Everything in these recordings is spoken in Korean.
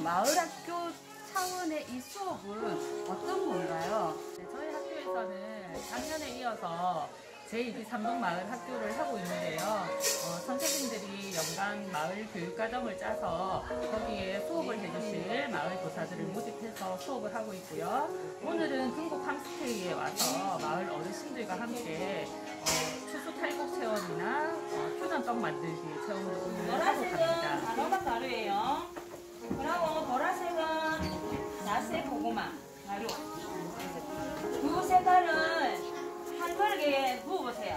마을학교 차원의 이 수업은 어떤 건가요? 네, 저희 학교에서는 작년에 이어서 제2기 삼동마을학교를 하고 있는데요. 선생님들이 연간 마을 교육과정을 짜서 거기에 수업을 해주실 마을 교사들을 모집해서 수업을 하고 있고요. 오늘은 금곡 팜스테이에 와서 마을 어르신들과 함께 추수 탈곡 체험이나 퓨전떡 만들기 체험을 오늘 하고 갑니다. 보라색은 단호박 가루예요. 그리고 보라색은 나세 고구마 가루. 두 색깔은 한 그릇에 부어보세요.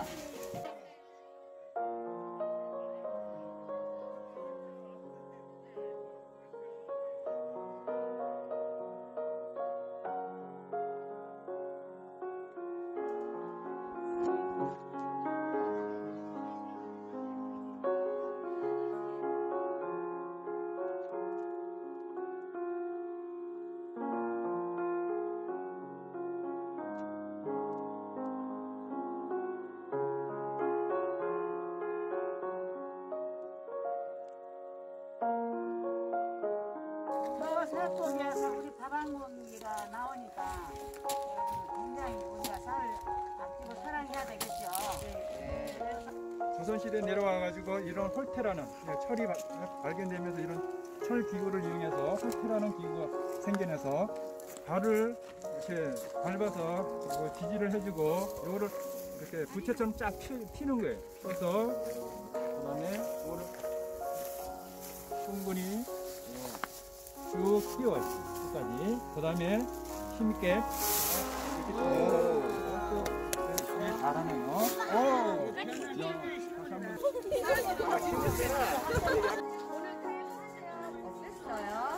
새쪽에서 우리 다방문기가 나오니까 굉장히 우리가 살을 아끼고 사랑해야 되겠죠. 조선시대에 내려와가지고 이런 홀테라는 철이 발견되면서 이런 철 기구를 이용해서 홀테라는 기구가 생겨나서 발을 이렇게 밟아서 지지를 해주고 이거를 이렇게 부채처럼 쫙 피는 거예요. 그래서 그다음에 이거를 충분히 쭉 끼워요. 끝까지. 그 다음에 힘있게 이렇게 쭉 잘하네요. 오! 어땠어요?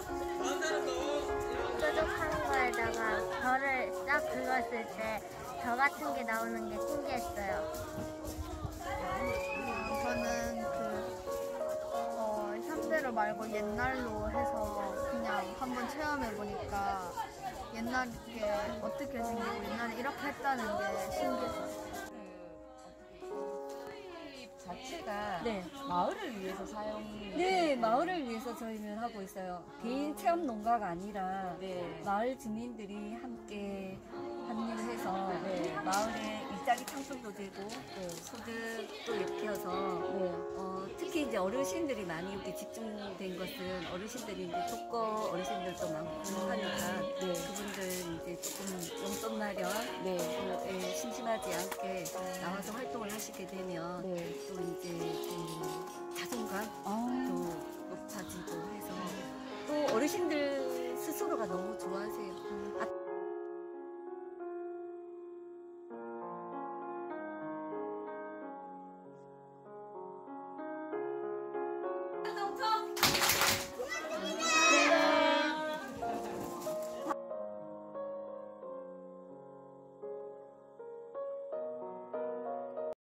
뾰족한 거에다가 별을 딱 긁었을 때 별 같은 게 나오는 게 신기했어요. 저는 현대로 말고 옛날로 해서 그냥 한번 체험해보니까 옛날에 어떻게 생기고 옛날에 이렇게 했다는 게 신기했어요. 자체가 네. 마을을 위해서 사용이 네, 마을을 위해서 저희는 하고 있어요. 개인 체험 농가가 아니라 네. 마을 주민들이 함께 합류해서 마을에 일자리 창출도 되고 소득도 일으켜서 특히 이제 어르신들이 많이 이렇게 집중된 것은 어르신들이 이제 독거 어르신들도 많고 하니까 그분들 이제 조금 용돈 마련 심심하지 않게 나와서 활동을 하시게 되면 또 이제 그 자존감도 높아지고 해서 또 어르신들 스스로가 너무 좋아하세요.